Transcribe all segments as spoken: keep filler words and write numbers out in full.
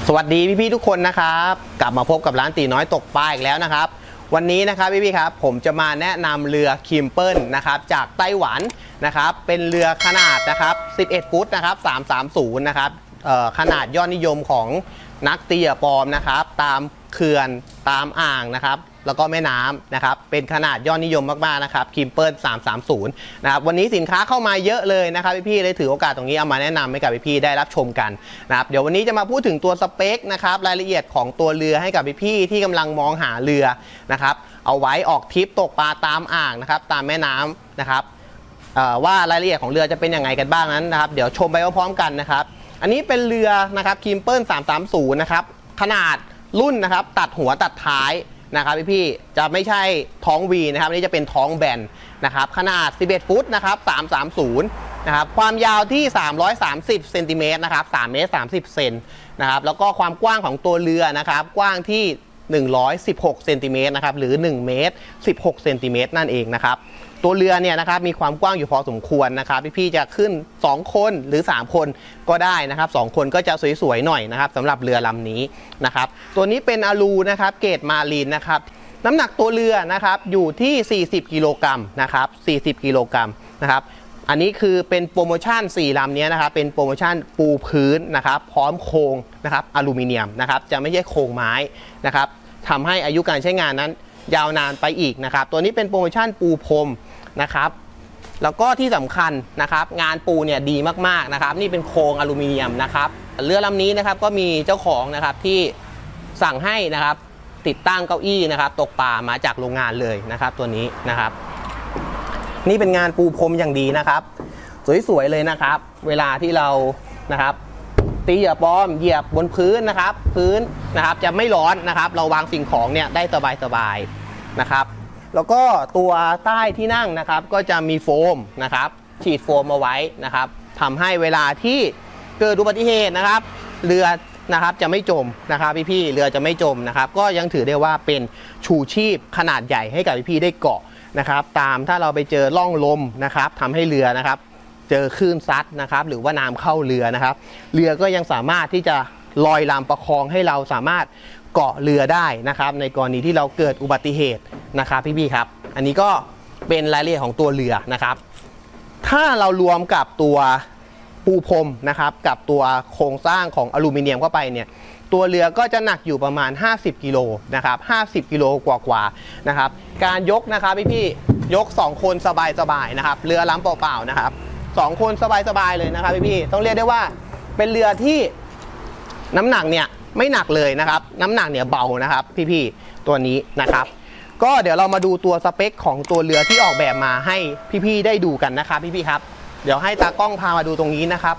สวัสดีพี่ๆทุกคนนะครับกลับมาพบกับร้านตีน้อยตกปลาอีกแล้วนะครับวันนี้นะครับพี่ๆครับผมจะมาแนะนำเรือคิมเปิลนะครับจากไต้หวันนะครับเป็นเรือขนาดนะครับสิบเอ็ดฟุตนะครับสามสามศูนย์นะครับขนาดยอดนิยมของนักตีปลอมนะครับตามเขื่อนตามอ่างนะครับแล้วก็แม่น้ำนะครับเป็นขนาดยอดนิยมมากๆนะครับคิมเปิลสามสามศูนย์นะครับวันนี้สินค้าเข้ามาเยอะเลยนะครับพี่ๆเลยถือโอกาสตรงนี้เอามาแนะนำให้กับพี่ๆได้รับชมกันนะครับเดี๋ยววันนี้จะมาพูดถึงตัวสเปคนะครับรายละเอียดของตัวเรือให้กับพี่ๆที่กำลังมองหาเรือนะครับเอาไว้ออกทริปตกปลาตามอ่างนะครับตามแม่น้ำนะครับว่ารายละเอียดของเรือจะเป็นยังไงกันบ้างนั้นนะครับเดี๋ยวชมไปพร้อมๆกันนะครับอันนี้เป็นเรือนะครับคิมเปิลสามสามศูนย์นะครับขนาดรุ่นนะครับตัดหัวตัดท้ายนะครับพี่ๆจะไม่ใช่ท้องวีนะครับนี่จะเป็นท้องแบนนะครับขนาดสิบเอ็ดฟุตนะครับสามสามศูนย์นะครับความยาวที่สามร้อยสามสิบเซนติเมตรนะครับสามเมตรสามสิบเซนนะครับแล้วก็ความกว้างของตัวเรือนะครับกว้างที่หนึ่งร้อยสิบหกเซนติเมตรนะครับหรือหนึ่งเมตรสิบหกเซนติเมตรนั่นเองนะครับตัวเรือเนี่ยนะครับมีความกว้างอยู่พอสมควรนะครับพี่ๆจะขึ้นสองคนหรือสามคนก็ได้นะครับสองคนก็จะสวยๆหน่อยนะครับสำหรับเรือลำนี้นะครับตัวนี้เป็นอะลูนะครับเกรดมารีนนะครับน้ำหนักตัวเรือนะครับอยู่ที่สี่สิบกิโลกรัมนะครับสี่สิบกิโลกรัมนะครับอันนี้คือเป็นโปรโมชั่นสี่ลำนี้นะครับเป็นโปรโมชั่นปูพื้นนะครับพร้อมโครงนะครับอลูมิเนียมนะครับจะไม่ใช่โครงไม้นะครับทำให้อายุการใช้งานนั้นยาวนานไปอีกนะครับตัวนี้เป็นโปรโมชั่นปูพรมนะครับแล้วก็ที่สำคัญนะครับงานปูเนี่ยดีมากๆนะครับนี่เป็นโครงอลูมิเนียมนะครับเรือลำนี้นะครับก็มีเจ้าของนะครับที่สั่งให้นะครับติดตั้งเก้าอี้นะครับตกปลามาจากโรงงานเลยนะครับตัวนี้นะครับนี่เป็นงานปูพรมอย่างดีนะครับสวยๆเลยนะครับเวลาที่เรานะครับตีเหยื่อปลอมเหยียบบนพื้นนะครับพื้นนะครับจะไม่ร้อนนะครับเราวางสิ่งของเนี่ยได้สบายๆนะครับแล้วก็ตัวใต้ที่นั่งนะครับก็จะมีโฟมนะครับฉีดโฟมเอาไว้นะครับทำให้เวลาที่เกิดอุบัติเหตุนะครับเรือนะครับจะไม่จมนะครับพี่ๆเรือจะไม่จมนะครับก็ยังถือได้ว่าเป็นชูชีพขนาดใหญ่ให้กับพี่ๆได้เกาะนะครับตามถ้าเราไปเจอร่องลมนะครับทำให้เรือนะครับเจอคลื่นซัดนะครับหรือว่าน้ำเข้าเรือนะครับเรือก็ยังสามารถที่จะลอยลำประคองให้เราสามารถเกาะเรือได้นะครับในกรณีที่เราเกิดอุบัติเหตุนะครับพี่ๆครับอันนี้ก็เป็นรายละเอียดของตัวเรือนะครับถ้าเรารวมกับตัวปูพรมนะครับกับตัวโครงสร้างของอลูมิเนียมเข้าไปเนี่ยตัวเรือก็จะหนักอยู่ประมาณห้าสิบกิโลนะครับห้าสิบกิโลกว่าๆนะครับการยกนะครับพี่ๆยกสองคนสบายๆนะครับเรือลำเปล่าๆนะครับสองคนสบายๆเลยนะครับพี่ๆต้องเรียกได้ว่าเป็นเรือที่น้ำหนักเนี่ยไม่หนักเลยนะครับน้ำหนักเนี่ยเบานะครับพี่ๆตัวนี้นะครับก็เดี๋ยวเรามาดูตัวสเปคของตัวเรือที่ออกแบบมาให้พี่ๆได้ดูกันนะครับพี่ๆครับเดี๋ยวให้ตากล้องพามาดูตรงนี้นะครับ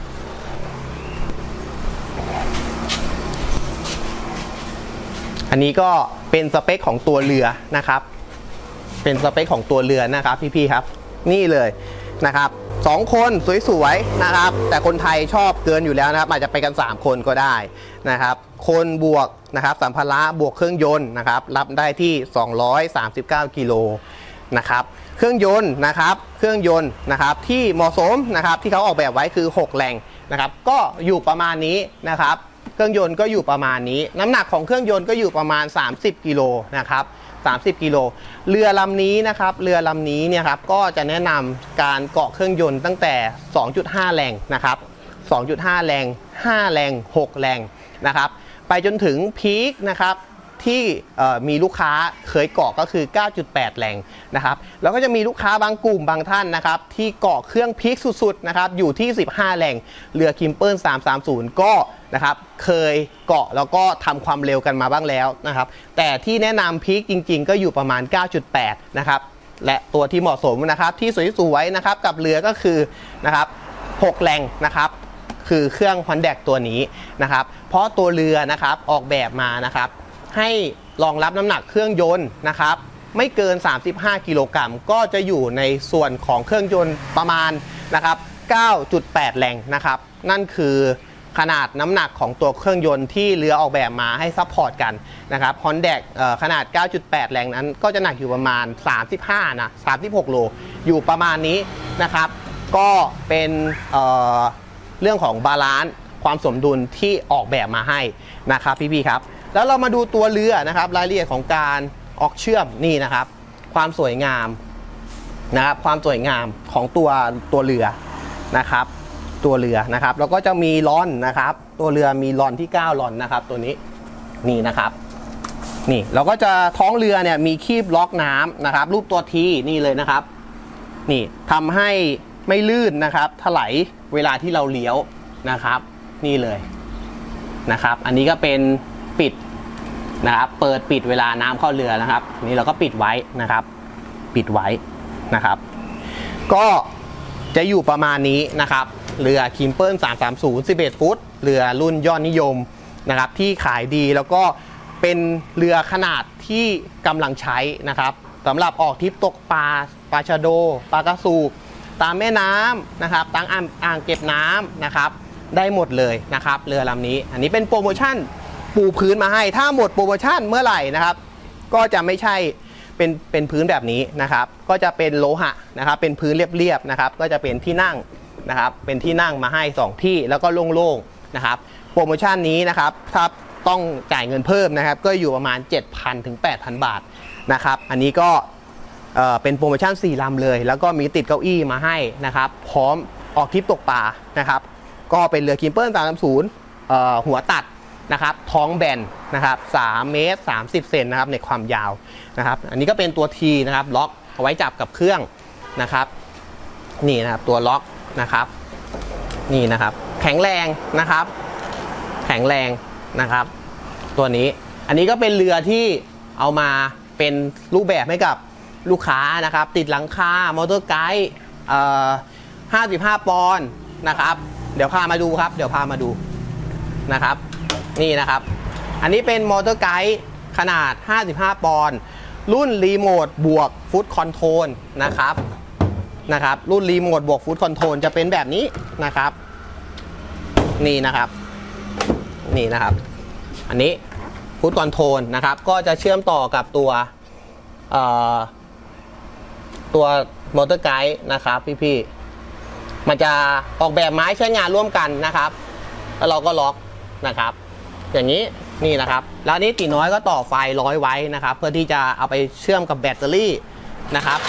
อันนี้ก็เป็นสเปคของตัวเรือนะครับเป็นสเปคของตัวเรือนะครับพี่ๆครับนี่เลยนะครับสองคนสวยๆนะครับแต่คนไทยชอบเกินอยู่แล้วนะครับอาจจะไปกันสามคนก็ได้นะครับคนบวกนะครับสัมภาระบวกเครื่องยนต์นะครับรับได้ที่สองร้อยสามสิบเก้ากิโลนะครับเครื่องยนต์นะครับเครื่องยนต์นะครับที่เหมาะสมนะครับที่เขาออกแบบไว้คือหกแรงนะครับก็อยู่ประมาณนี้นะครับเครื่องยนต์ก็อยู่ประมาณนี้น้ำหนักของเครื่องยนต์ก็อยู่ประมาณสามสิบกิโลนะครับสามสิบกิโลเรือลำนี้นะครับเรือลำนี้เนี่ยครับก็จะแนะนำการเกาะเครื่องยนต์ตั้งแต่ สองจุดห้า แรงนะครับ สองจุดห้า แรงห้าแรงหกแรงนะครับไปจนถึงพีคนะครับที่มีลูกค้าเคยเกาะก็คือ เก้าจุดแปด แรงนะครับแล้วก็จะมีลูกค้าบางกลุ่มบางท่านนะครับที่เกาะเครื่องพีคสุดๆนะครับอยู่ที่สิบห้าแรงเรือคิมเปิลสามสามศูนย์ก็นะครับเคยเกาะแล้วก็ทำความเร็วกันมาบ้างแล้วนะครับแต่ที่แนะนำพีคจริงๆก็อยู่ประมาณ เก้าจุดแปด นะครับและตัวที่เหมาะสมนะครับที่สวยๆนะครับกับเรือก็คือนะครับหกแรงนะครับคือเครื่องฮอนแดกตัวนี้นะครับเพราะตัวเรือนะครับออกแบบมานะครับให้รองรับน้ำหนักเครื่องยนต์นะครับไม่เกินสามสิบห้ากิโลกรัมก็จะอยู่ในส่วนของเครื่องยนต์ประมาณนะครับ เก้าจุดแปด แรงนะครับนั่นคือขนาดน้ำหนักของตัวเครื่องยนต์ที่เรือออกแบบมาให้ซัพพอร์ตกันนะครับฮอนแดกขนาด เก้าจุดแปด แรงนั้นก็จะหนักอยู่ประมาณสามสิบห้านะสามสิบหกโลอยู่ประมาณนี้นะครับก็เป็น เอ่อ เรื่องของบาลานซ์คความสมดุลที่ออกแบบมาให้นะครับพี่ๆครับแล้วเรามาดูตัวเรือนะครับรายละเอียดของการออกเชื่อมนี่นะครับความสวยงามนะครับความสวยงามของตัวตัวเรือนะครับตัวเรือนะครับแล้วก็จะมีลอนนะครับตัวเรือมีลอนที่เก้าลอนนะครับตัวนี้นี่นะครับนี่เราก็จะท้องเรือเนี่ยมีคีบล็อกน้ำนะครับรูปตัวทีนี่เลยนะครับนี่ทำให้ไม่ลื่นนะครับถลายเวลาที่เราเลี้ยวนะครับนี่เลยนะครับอันนี้ก็เป็นปิดนะครับเปิดปิดเวลาน้ำเข้าเรือนะครับนี่เราก็ปิดไว้นะครับปิดไว้นะครับก็จะอยู่ประมาณนี้นะครับเรือคิมเปิลสามสามศูนย์ สิบเอ็ดฟุตเรือรุ่นยอดนิยมนะครับที่ขายดีแล้วก็เป็นเรือขนาดที่กำลังใช้นะครับสำหรับออกทริปตกปลาปลาชะโดปลากระสูบตามแม่น้ำนะครับตั้งอ่างเก็บน้ำนะครับได้หมดเลยนะครับเรือลำนี้อันนี้เป็นโปรโมชั่นปูพื้นมาให้ถ้าหมดโปรโมชั่นเมื่อไหร่นะครับก็จะไม่ใช่เป็นเป็นพื้นแบบนี้นะครับก็จะเป็นโลหะนะครับเป็นพื้นเรียบๆนะครับก็จะเป็นที่นั่งนะครับเป็นที่นั่งมาให้สองที่แล้วก็โล่งๆนะครับโปรโมชั่นนี้นะครับถ้าต้องจ่ายเงินเพิ่มนะครับก็อยู่ประมาณ เจ็ดพัน ถึง แปดพัน บาทนะครับอันนี้ก็เอ่อเป็นโปรโมชั่นสี่ลำเลยแล้วก็มีติดเก้าอี้มาให้นะครับพร้อมออกทริปตกปลานะครับก็เป็นเรือคิมเปิลสามสามศูนย์เอ่อหัวตัดนะครับท้องแบนนะครับสามเมตรสามสิบเซนนะครับในความยาวนะครับอันนี้ก็เป็นตัว T นะครับล็อกเอาไว้จับกับเครื่องนะครับนี่นะครับตัวล็อกนะครับนี่นะครับแข็งแรงนะครับแข็งแรงนะครับตัวนี้อันนี้ก็เป็นเรือที่เอามาเป็นรูปแบบให้กับลูกค้านะครับติดหลังคามอเตอร์ไกด์เอ่อห้าสิบห้าปอนด์นะครับเดี๋ยวพามาดูครับเดี๋ยวพามาดูนะครับนี่นะครับอันนี้เป็นมอเตอร์ไกด์ขนาดห้าสิบห้าปอนด์รุ่นรีโมทบวกฟุตคอนโทรลนะครับนะครับรุ่นรีโมทบวกฟุตคอนโทรลจะเป็นแบบนี้นะครับนี่นะครับนี่นะครับอันนี้ฟุตคอนโทรลนะครับก็จะเชื่อมต่อกับตัวเอ่อตัวมอเตอร์ไกด์นะครับพี่ๆมันจะออกแบบไม้ใช้งานร่วมกันนะครับแล้วเราก็ล็อกนะครับอย่างนี้นี่นะครับแล้วนี้ตีน้อยก็ต่อไฟร้อยไว้นะครับเพื่อที่จะเอาไปเชื่อมกับแบตเตอรี่นะครับ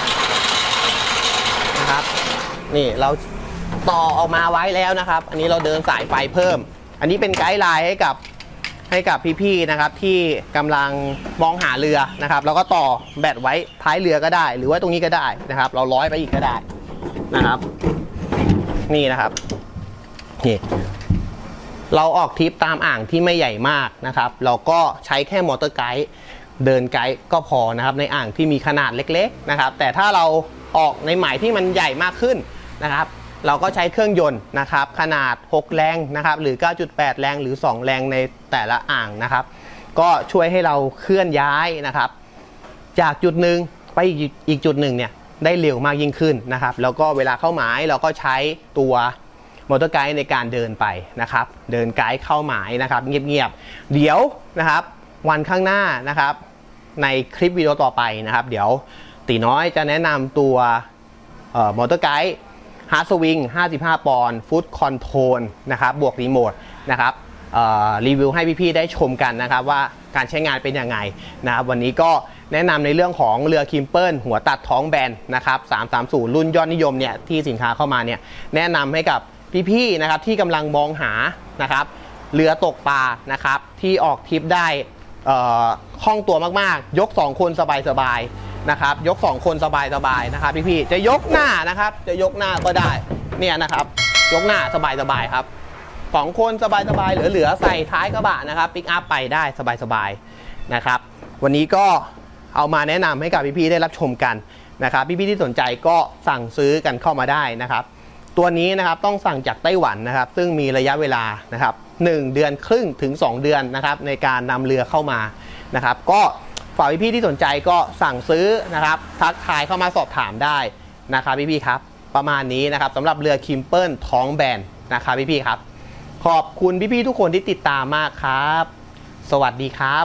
นะครับนี่เราต่อออกมาไว้แล้วนะครับอันนี้เราเดินสายไฟเพิ่มอันนี้เป็นไกด์ไลน์ให้กับให้กับพี่ๆนะครับที่กำลังมองหาเรือนะครับเราก็ต่อแบตไว้ท้ายเรือก็ได้หรือว่าตรงนี้ก็ได้นะครับเราร้อยไปอีกก็ได้นะครับนี่นะครับนี่เราออกทริปตามอ่างที่ไม่ใหญ่มากนะครับเราก็ใช้แค่มอเตอร์ไกด์เดินไกด์ก็พอนะครับในอ่างที่มีขนาดเล็กๆนะครับแต่ถ้าเราออกในหมายที่มันใหญ่มากขึ้นนะครับเราก็ใช้เครื่องยนต์นะครับขนาดหกแรงนะครับหรือ เก้าจุดแปด แรงหรือสองแรงในแต่ละอ่างนะครับก็ช่วยให้เราเคลื่อนย้ายนะครับจากจุดหนึ่งไปอีกอีกจุดหนึ่งเนี่ยได้เร็วมากยิ่งขึ้นนะครับแล้วก็เวลาเข้าหมายเราก็ใช้ตัวมอเตอร์ไกด์ในการเดินไปนะครับเดินไกด์เข้าหมายนะครับเงียบๆเดี๋ยวนะครับวันข้างหน้านะครับในคลิปวิดีโอต่อไปนะครับเดี๋ยวตีน้อยจะแนะนำตัวมอเตอร์ไกด์ฮาร์ดสวิงห้าสิบห้าปอนด์ฟุตคอนโทรลนะครับบวกรีโมทนะครับรีวิวให้พี่ๆได้ชมกันนะครับว่าการใช้งานเป็นยังไงนะครับวันนี้ก็แนะนำในเรื่องของเรือคิมเปิลหัวตัดท้องแบนนะครับสามสามศูนย์รุ่นยอดนิยมเนี่ยที่สินค้าเข้ามาเนี่ยแนะนำให้กับพี่ๆนะครับที่กำลังมองหานะครับเรือตกปลานะครับที่ออกทริปได้คล่องตัวมากๆยกสองคนสบายๆนะครับยกสองคนสบายๆนะครับพี่ๆจะยกหน้านะครับจะยกหน้าก็ได้เนี่ยนะครับยกหน้าสบายๆครับสองคนสบายๆเหลือๆใส่ท้ายกระบะนะครับปิกอัพไปได้สบายๆนะครับวันนี้ก็เอามาแนะนำให้กับพี่ๆได้รับชมกันนะครับพี่ๆที่สนใจก็สั่งซื้อกันเข้ามาได้นะครับตัวนี้นะครับต้องสั่งจากไต้หวันนะครับซึ่งมีระยะเวลานะครับหนึ่งเดือนครึ่งถึงสองเดือนนะครับในการนำเรือเข้ามานะครับก็ฝากพี่ๆที่สนใจก็สั่งซื้อนะครับทักทายเข้ามาสอบถามได้นะครับพี่ๆครับประมาณนี้นะครับสำหรับเรือคิมเปิลท้องแบนนะครับพี่ๆครับขอบคุณพี่ๆทุกคนที่ติดตามมากครับสวัสดีครับ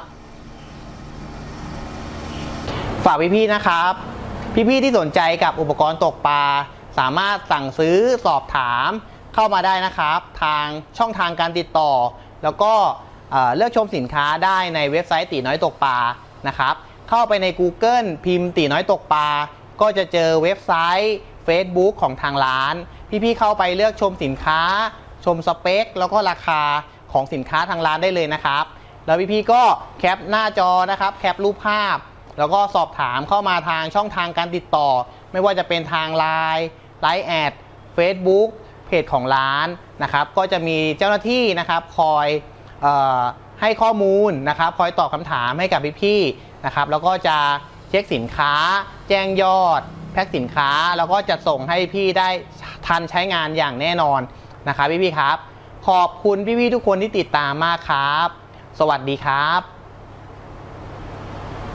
ฝากพี่ๆนะครับพี่ๆที่สนใจกับอุปกรณ์ตกปลาสามารถสั่งซื้อสอบถามเข้ามาได้นะครับทางช่องทางการติดต่อแล้วก็เลือกชมสินค้าได้ในเว็บไซต์ตีน้อยตกปลานะครับเข้าไปใน Google พิมพ์ตีน้อยตกปลาก็จะเจอเว็บไซต์ Facebook ของทางร้านพี่ๆเข้าไปเลือกชมสินค้าชมสเปคแล้วก็ราคาของสินค้าทางร้านได้เลยนะครับแล้วพี่ๆก็แคปหน้าจอนะครับแคปรูปภาพแล้วก็สอบถามเข้ามาทางช่องทางการติดต่อไม่ว่าจะเป็นทาง ไลน์ ไลน์ แอด Facebook เพจของร้านนะครับก็จะมีเจ้าหน้าที่นะครับคอยเอ่อให้ข้อมูลนะครับคอยตอบคำถามให้กับพี่ๆนะครับแล้วก็จะเช็คสินค้าแจ้งยอดแพ็คสินค้าแล้วก็จะส่งให้พี่ได้ทันใช้งานอย่างแน่นอนนะครับพี่ๆครับขอบคุณพี่ๆทุกคนที่ติดตามมากครับสวัสดีครับ